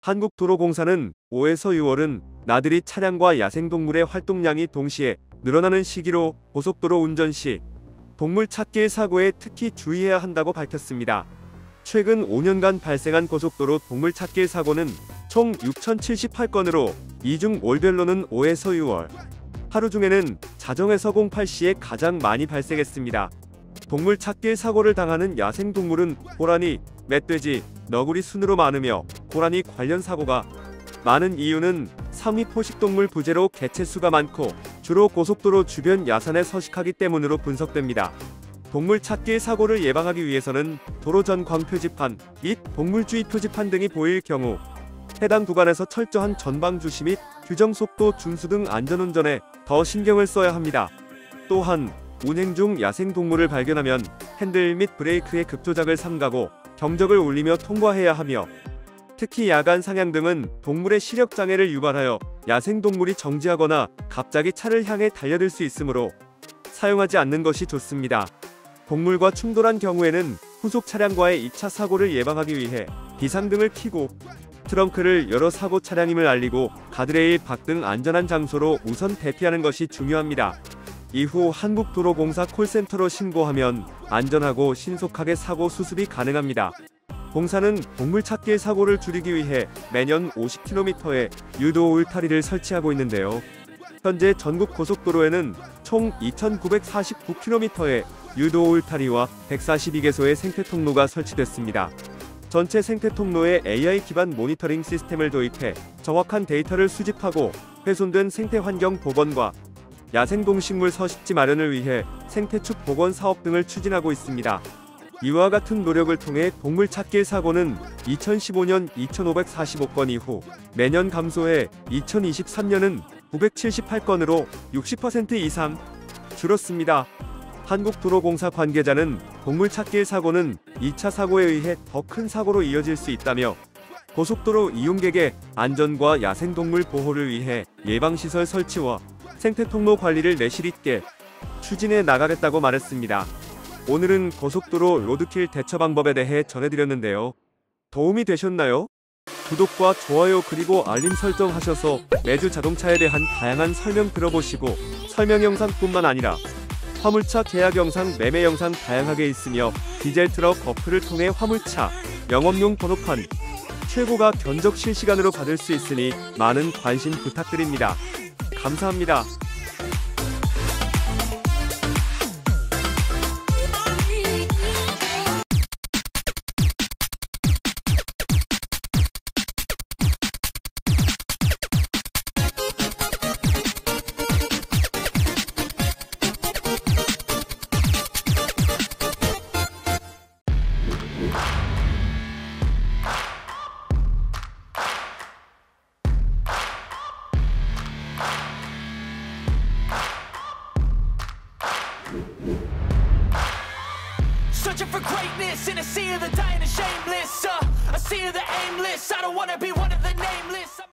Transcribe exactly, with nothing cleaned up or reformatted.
한국도로공사는 오에서 유월은 나들이 차량과 야생동물의 활동량이 동시에 늘어나는 시기로 고속도로 운전 시 동물 찾기 사고에 특히 주의해야 한다고 밝혔습니다. 최근 오 년간 발생한 고속도로 동물 찾기 사고는 총 육천칠십팔 건으로 이 중 월별로는 오에서 유월, 하루 중에는 자정에서 공팔 시에 가장 많이 발생했습니다. 동물 찾기 사고를 당하는 야생동물은 호랑이, 멧돼지, 너구리 순으로 많으며 호랑이 관련 사고가 많은 이유는 상위 포식동물 부재로 개체수가 많고 주로 고속도로 주변 야산에 서식하기 때문으로 분석됩니다. 동물 찾기 사고를 예방하기 위해서는 도로 전광 표지판 및 동물주의 표지판 등이 보일 경우 해당 구간에서 철저한 전방 주시 및 규정 속도 준수 등 안전운전에 더 신경을 써야 합니다. 또한 운행 중 야생동물을 발견하면 핸들 및 브레이크의 급조작을 삼가고 경적을 울리며 통과해야 하며 특히 야간 상향 등은 동물의 시력장애를 유발하여 야생동물이 정지하거나 갑자기 차를 향해 달려들 수 있으므로 사용하지 않는 것이 좋습니다. 동물과 충돌한 경우에는 후속 차량과의 이 차 사고를 예방하기 위해 비상등을 켜고 트렁크를 열어 사고 차량임을 알리고 가드레일 밖 등 안전한 장소로 우선 대피하는 것이 중요합니다. 이후 한국도로공사 콜센터로 신고하면 안전하고 신속하게 사고 수습이 가능합니다. 공사는 동물 찾기 사고를 줄이기 위해 매년 오십 킬로미터의 유도 울타리를 설치하고 있는데요. 현재 전국 고속도로에는 총 이천구백사십구 킬로미터의 유도 울타리와 백사십이 개소의 생태통로가 설치됐습니다. 전체 생태통로에 에이아이 기반 모니터링 시스템을 도입해 정확한 데이터를 수집하고 훼손된 생태환경 복원과 야생동식물 서식지 마련을 위해 생태축 복원 사업 등을 추진하고 있습니다. 이와 같은 노력을 통해 동물 찾기 사고는 이천십오 년 이천오백사십오 건 이후 매년 감소해 이천이십삼 년은 구백칠십팔 건으로 육십 퍼센트 이상 줄었습니다. 한국도로공사 관계자는 동물 찾기 사고는 이 차 사고에 의해 더 큰 사고로 이어질 수 있다며 고속도로 이용객의 안전과 야생동물 보호를 위해 예방시설 설치와 생태통로 관리를 내실 있게 추진해 나가겠다고 말했습니다. 오늘은 고속도로 로드킬 대처 방법에 대해 전해드렸는데요. 도움이 되셨나요? 구독과 좋아요 그리고 알림 설정하셔서 매주 자동차에 대한 다양한 설명 들어보시고 설명 영상뿐만 아니라 화물차 계약 영상, 매매 영상 다양하게 있으며 디젤 트럭 어플을 통해 화물차 영업용 번호판 최고가 견적 실시간으로 받을 수 있으니 많은 관심 부탁드립니다. 감사합니다. Searching for greatness in a sea of the dying and shameless, uh, a sea of the aimless. I don't wanna be one of the nameless.